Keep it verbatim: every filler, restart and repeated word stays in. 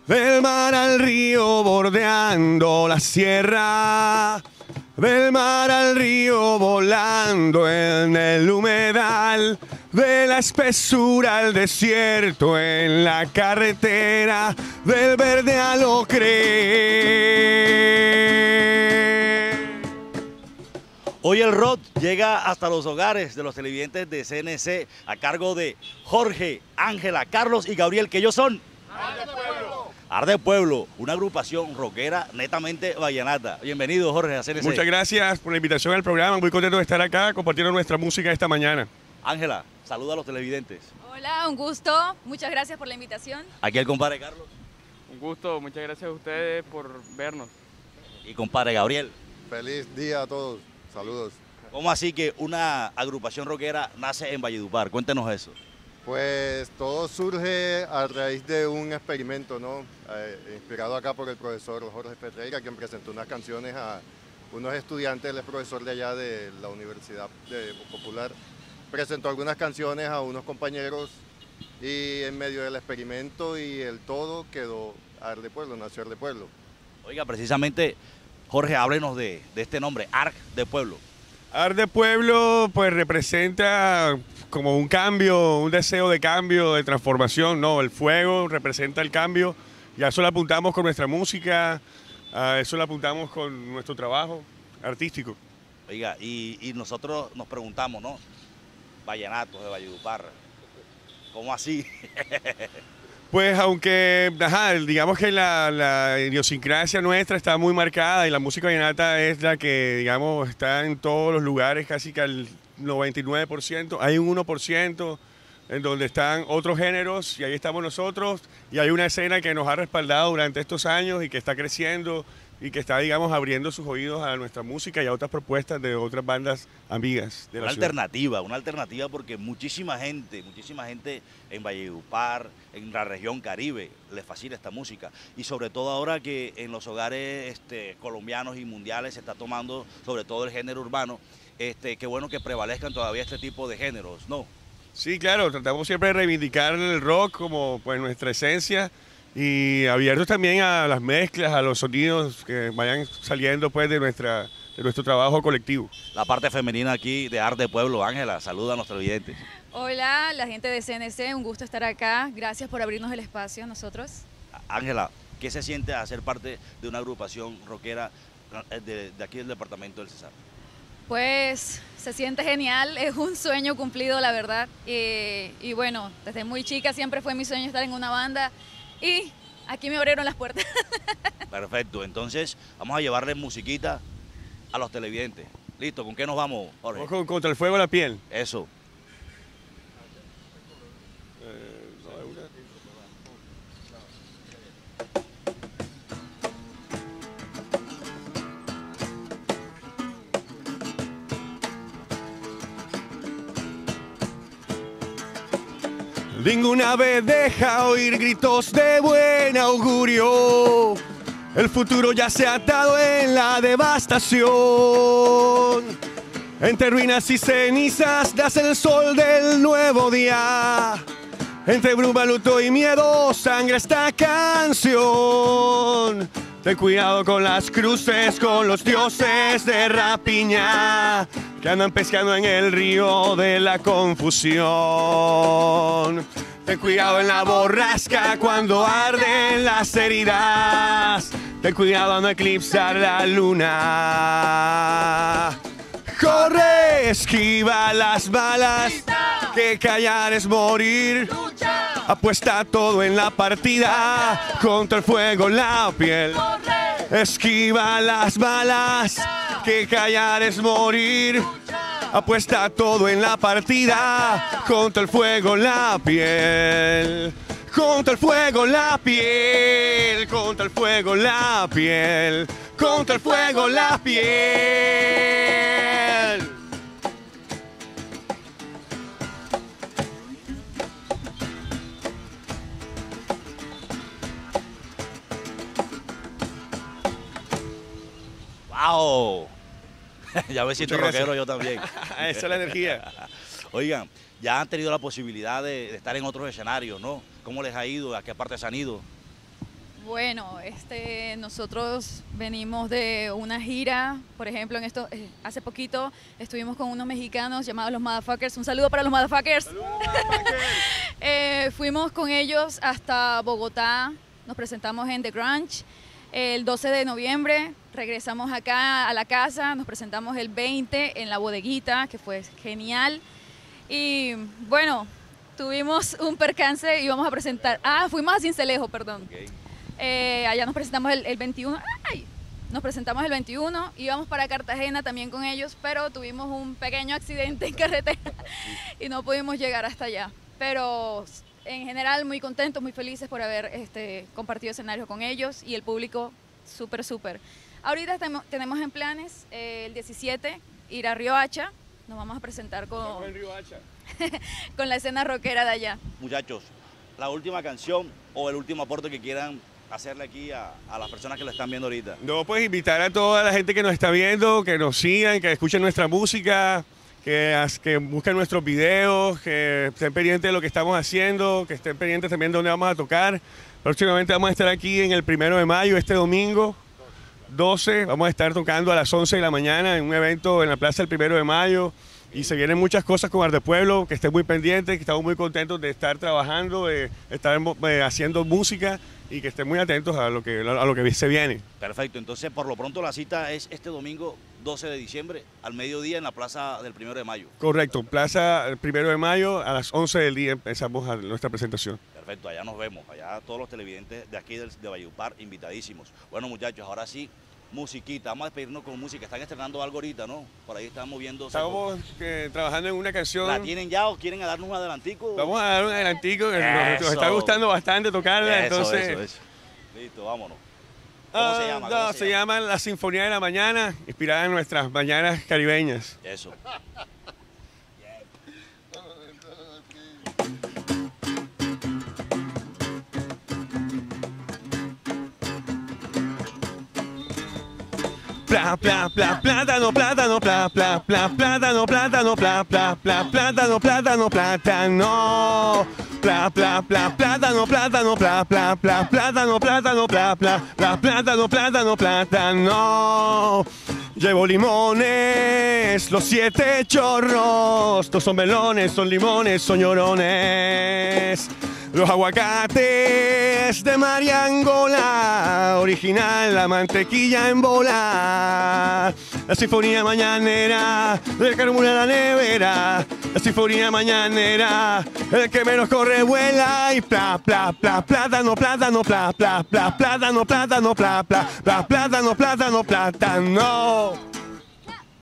Del mar al río bordeando la sierra, del mar al río volando en el humedal, de la espesura al desierto en la carretera, del verde al ocre. Hoy el rock llega hasta los hogares de los televidentes de C N C a cargo de Jorge, Ángela, Carlos y Gabriel, que ellos son Arde Pueblo. Arde Pueblo, una agrupación rockera netamente vallenata. Bienvenido, Jorge, a C N C. Muchas gracias por la invitación al programa. Muy contento de estar acá compartiendo nuestra música esta mañana. Ángela, saluda a los televidentes. Hola, un gusto. Muchas gracias por la invitación. Aquí el compadre Carlos. Un gusto, muchas gracias a ustedes por vernos. Y compadre Gabriel. Feliz día a todos. Saludos. ¿Cómo así que una agrupación rockera nace en Valledupar? Cuéntenos eso. Pues todo surge a raíz de un experimento, ¿no? Eh, inspirado acá por el profesor Jorge Ferreira, quien presentó unas canciones a unos estudiantes, él es profesor de allá de la Universidad de Popular. Presentó algunas canciones a unos compañeros y en medio del experimento y el todo quedó Arde Pueblo, nació Arde Pueblo. Oiga, precisamente, Jorge, háblenos de, de este nombre, Arde Pueblo. Arde Pueblo pues representa como un cambio, un deseo de cambio, de transformación, ¿no? El fuego representa el cambio y a eso le apuntamos con nuestra música, a eso le apuntamos con nuestro trabajo artístico. Oiga, y, y nosotros nos preguntamos, ¿no? Vallenatos de Valledupar, ¿cómo así? Pues aunque, ajá, digamos que la, la idiosincrasia nuestra está muy marcada y la música vallenata es la que, digamos, está en todos los lugares, casi que al noventa y nueve por ciento. Hay un uno por ciento en donde están otros géneros y ahí estamos nosotros. Y hay una escena que nos ha respaldado durante estos años y que está creciendo y que está, digamos, abriendo sus oídos a nuestra música y a otras propuestas de otras bandas amigas de la Una ciudad. alternativa, una alternativa porque muchísima gente, muchísima gente en Valledupar, en la región Caribe, les fascina esta música. Y sobre todo ahora que en los hogares este, colombianos y mundiales se está tomando sobre todo el género urbano, este, qué bueno que prevalezcan todavía este tipo de géneros, ¿no? Sí, claro, tratamos siempre de reivindicar el rock como pues nuestra esencia y abiertos también a las mezclas, a los sonidos que vayan saliendo pues de, nuestra, de nuestro trabajo colectivo. La parte femenina aquí de Arde Pueblo, Ángela, saluda a nuestros televidentes. Hola, la gente de C N C, un gusto estar acá. Gracias por abrirnos el espacio a nosotros. Ángela, ¿qué se siente a ser parte de una agrupación rockera de, de aquí del departamento del Cesar? Pues se siente genial, es un sueño cumplido, la verdad. Y, y bueno, desde muy chica siempre fue mi sueño estar en una banda y aquí me abrieron las puertas. Perfecto, entonces vamos a llevarle musiquita a los televidentes. ¿Listo? ¿Con qué nos vamos, Jorge? Vamos con Contra el Fuego la Piel. Eso. Ninguna vez deja oír gritos de buen augurio. El futuro ya se ha atado en la devastación. Entre ruinas y cenizas nace el sol del nuevo día. Entre bruma, luto y miedo sangra esta canción. Ten cuidado con las cruces, con los dioses de rapiña que andan pescando en el río de la confusión. Ten cuidado en la borrasca cuando arden las heridas. Ten cuidado a no eclipsar la luna. Corre, esquiva las balas, que callar es morir. Apuesta todo en la partida, contra el fuego la piel. Esquiva las balas, que callar es morir. Apuesta todo en la partida, contra el fuego la piel. Contra el fuego la piel, contra el fuego la piel, contra el fuego la piel. ¡Wow! Ya me siento Muchas rockero gracias. yo también. Esa es la energía. Oigan, ya han tenido la posibilidad de, de estar en otros escenarios, ¿no? ¿Cómo les ha ido? ¿A qué parte se han ido? Bueno, este, nosotros venimos de una gira, por ejemplo, en esto, eh, hace poquito estuvimos con unos mexicanos llamados los Motherfuckers. Un saludo para los Motherfuckers. ¡Saludos, motherfuckers! eh, fuimos con ellos hasta Bogotá, nos presentamos en The Grunge el doce de noviembre, regresamos acá a la casa, nos presentamos el veinte en la bodeguita, que fue genial. Y bueno, tuvimos un percance y vamos a presentar, ah, fuimos a Cincelejo, perdón. Okay. Eh, allá nos presentamos el, el veintiuno, ¡ay! Nos presentamos el veintiuno, íbamos para Cartagena también con ellos, pero tuvimos un pequeño accidente en carretera y no pudimos llegar hasta allá. Pero en general muy contentos, muy felices por haber este, compartido escenario con ellos y el público súper, súper. Ahorita tenemos, tenemos en planes eh, el diecisiete ir a Riohacha, nos vamos a presentar con, con la escena rockera de allá. Muchachos, la última canción o el último aporte que quieran hacerle aquí a, a las personas que lo están viendo ahorita. No, pues invitar a toda la gente que nos está viendo, que nos sigan, que escuchen nuestra música, que, que busquen nuestros videos, que estén pendientes de lo que estamos haciendo, que estén pendientes también de dónde vamos a tocar. Próximamente vamos a estar aquí en el primero de mayo, este domingo, doce. Vamos a estar tocando a las once de la mañana en un evento en la Plaza del primero de mayo. Y se vienen muchas cosas con Arte Pueblo, que estén muy pendientes, que estamos muy contentos de estar trabajando, de estar eh, haciendo música y que estén muy atentos a lo que, a lo que se viene. Perfecto, entonces por lo pronto la cita es este domingo doce de diciembre al mediodía en la Plaza del primero de mayo. Correcto, Plaza del primero de mayo a las once del día empezamos a nuestra presentación. Perfecto, allá nos vemos, allá todos los televidentes de aquí de, de Valledupar invitadísimos. Bueno muchachos, ahora sí, musiquita, vamos a despedirnos con música. Están estrenando algo ahorita, ¿no? Por ahí están moviendo. Estamos eh, trabajando en una canción. ¿La tienen ya o quieren darnos un adelantico? Vamos a dar un adelantico, que nos, nos está gustando bastante tocarla, eso, entonces... Eso, eso. Listo, vámonos. ¿Cómo Ah, se llama? no, ¿Cómo se, se llama? llama La Sinfonía de la Mañana, inspirada en nuestras mañanas caribeñas. Eso. Pla, pla, pla, plátano, plátano, pla, pla, pla, plátano, plátano, pla, pla, pla, plátano, plátano, plátano. Pla, pla, pla, plátano, plátano, pla, pla, pla, plátano, plátano, pla, pla, pla, plátano, plátano, plátano. Llevo limones, los siete chorros. Estos son melones, son limones, son llorones. Los aguacates de Mariangola, original, la mantequilla en bola. La sinfonía mañanera, el carbón en la nevera. La sinfonía mañanera, el que menos corre vuela. Y pla, pla, pla, plátano, plátano, pla, pla, pla, plátano, plátano, pla, pla, pla, plátano, plátano, plátano.